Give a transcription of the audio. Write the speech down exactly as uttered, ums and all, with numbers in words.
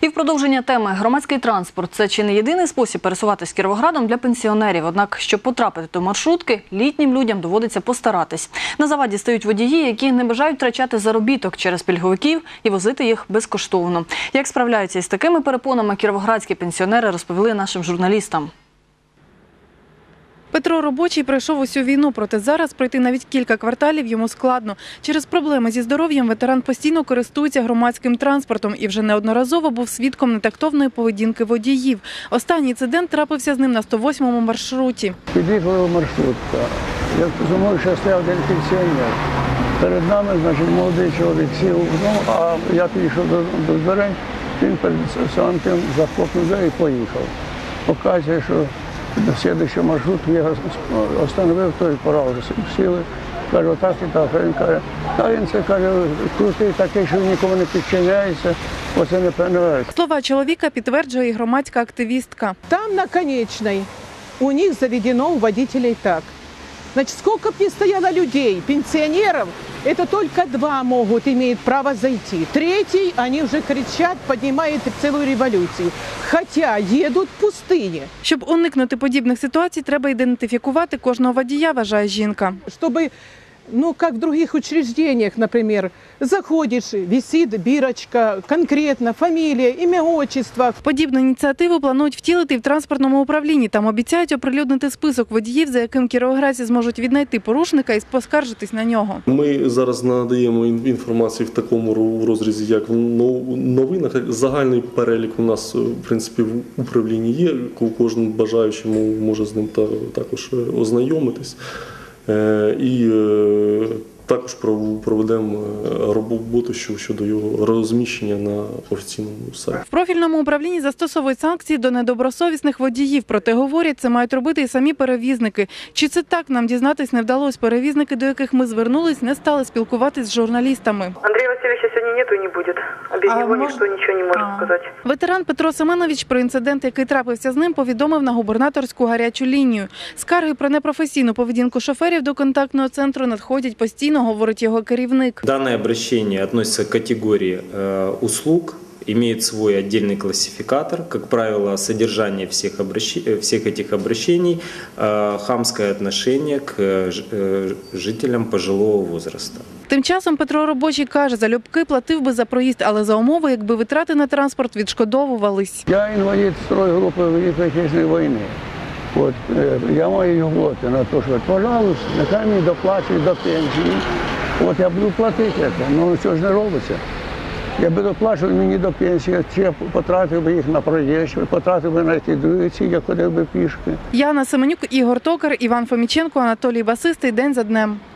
І в продовження теми громадський транспорт – це чи не єдиний спосіб пересуватись Кіровоградом для пенсіонерів. Однак, щоб потрапити до маршрутки, літнім людям доводиться постаратись. На заваді стають водії, які не бажають втрачати заробіток через пільговиків і возити їх безкоштовно. Як справляються із такими перепонами кіровоградські пенсіонери, розповіли нашим журналістам. Петро Робочий пройшов усю війну, проте зараз пройти навіть кілька кварталів йому складно. Через проблеми зі здоров'ям ветеран постійно користується громадським транспортом і вже неодноразово був свідком нетактовної поведінки водіїв. Останній інцидент трапився з ним на сто восьмому маршруті. Під'їхала маршрутка. Як зумов, що стояв один пенсіонер. Перед нами, значить, молодий чоловік сів, ну, а я підійшов до, до дверей, він перед самим тим захопнув двері і поїхав. Показує, що до слідчого маршруту я остановив, той пора вже сіли. Кажу, так і так. А він каже, а він це каже, крутий такий, що нікому не підчиняється, оце не певне. Слова чоловіка підтверджує і громадська активістка. Там на Конечной у них заведено у водителей так. Значит, сколько бы ни стояло людей, пенсионеров, это только два могут, имеют право зайти. Третий, они уже кричат, поднимают целую революцию. Хотя едут в пустыне. Щоб уникнути подібних ситуацій, треба ідентифікувати кожного водія, вважає жінка. Чтобы, ну, как в других учреждениях, например, заходишь, висит бирочка, конкретно фамилия, имя, отчество. Подібну ініціативу планують втілити в транспортному управлінні. Там обіцяють оприлюднити список водіїв, за яким кіровоградці зможуть віднайти порушника і поскаржитись на нього. Ми зараз надаємо інформацію в такому розрізі, як в новинах. Загальний перелік у нас, в принципі, в управлінні є. Кожен бажаючому може з ним також ознайомитись. І також проведемо роботу щодо його розміщення на офіційному сайті. В профільному управлінні застосовують санкції до недобросовісних водіїв. Проте, говорять, це мають робити і самі перевізники. Чи це так, нам дізнатись не вдалося. Перевізники, до яких ми звернулись, не стали спілкуватись з журналістами. Андрія Васильовича сьогодні нету і не буде. А без а нього мож... ніхто нічого не може а... сказати. Ветеран Петро Семенович про інцидент, який трапився з ним, повідомив на губернаторську гарячу лінію. Скарги про непрофесійну поведінку шоферів до контактного центру надходять постійно, говорить його керівник. Дане обращение относится к категории э, услуг, имеет свой отдельный классификатор, как правило, содержание всех, обращ... всех этих обращений, э, хамское отношение к э, жителям пожилого возраста. Тим часом Петро Робочий каже, залюбки платив би за проїзд, але за умови, якби витрати на транспорт відшкодовувались. Я інвалід второї групи Великої Отечественної війни. От, я маю льготи на те, що, пожалуйста, нехай мені доплачують до пенсії. От я буду платити це, ну що ж не робиться. Я би доплачував мені до пенсії, чи я потратив би їх на проїзд, потратив би на ті двоїці, я ходив би пішки. Яна Семенюк, Ігор Токар, Іван Фоміченко, Анатолій Басистий. День за днем.